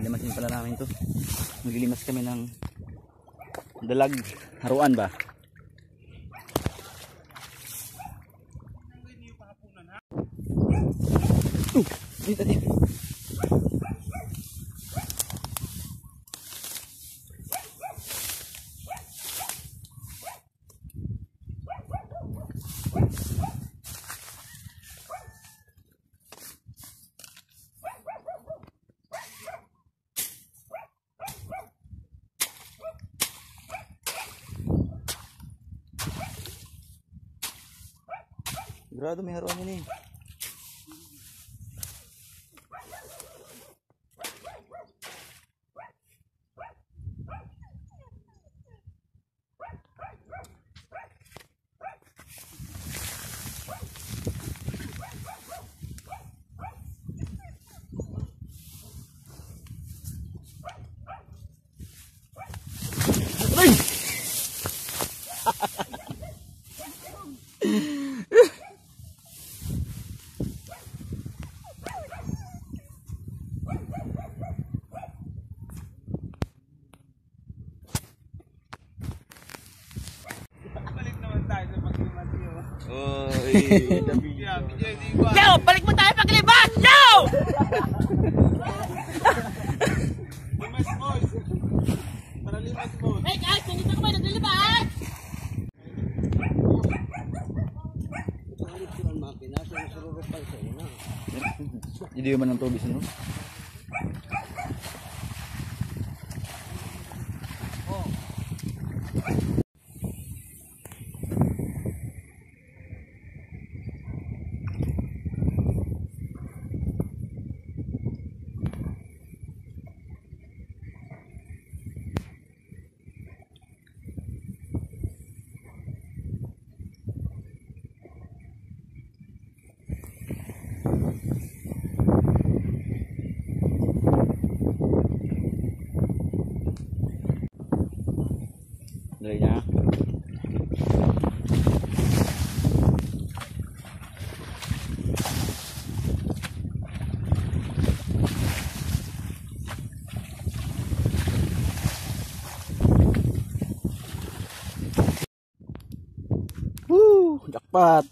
Lilimasin pala namin to. Maglilimas kami ng dalag haruan ba. Dito. Sigurado may haruan yun eh. Yo, balik mo tayo paglibas! Yo! Limas, boss. Para limas, boss. Hey guys, nandito ka ba naglilibas? Hindi man ang tubig sino. Dali niya. Jackpot.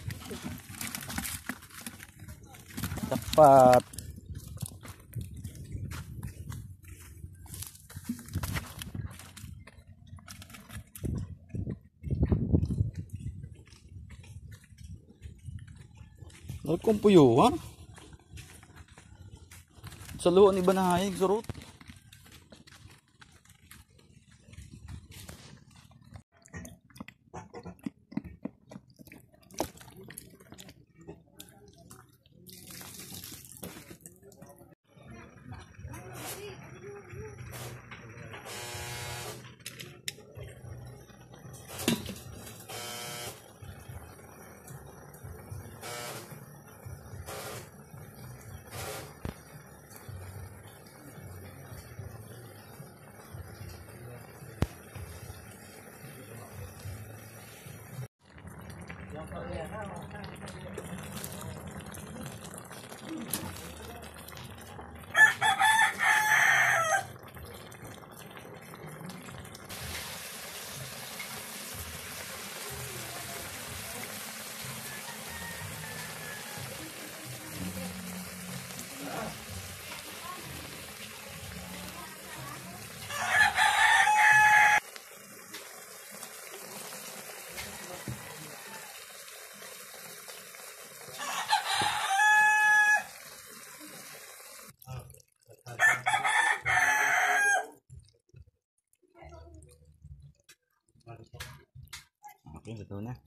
Jackpot. Nagkumpuyuhan. Sa luon ni Banahayag, surut. Okay, betul na.